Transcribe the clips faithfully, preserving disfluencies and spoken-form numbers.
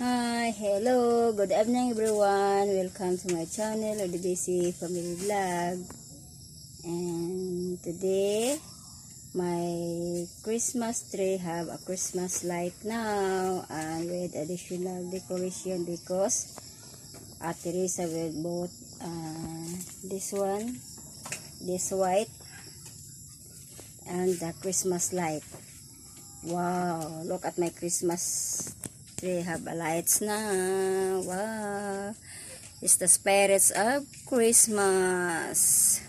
Hi, hello, good evening everyone. Welcome to my channel, O D B C Family Vlog. And today, my Christmas tree have a Christmas light now and with additional decoration because Ate Risa will bought uh, this one, this white, and the Christmas light. Wow, look at my Christmas tree have a lights na. Wow, it's the spirits of Christmas.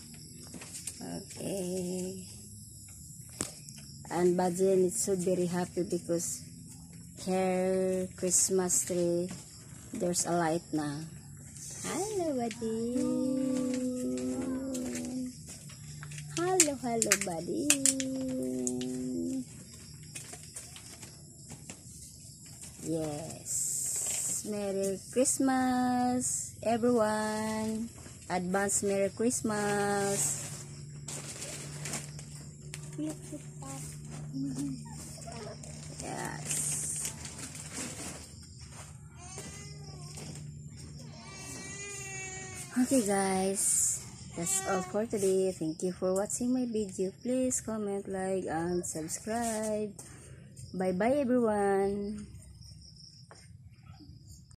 Okay, and Bajen is so very happy because her Christmas tree there's a light na. Hello Bajen. Hello, hello buddy. Yes, Merry Christmas everyone. Advance Merry Christmas. Yes. Okay guys, that's all for today. Thank you for watching my video. Please comment, like and subscribe. Bye bye everyone.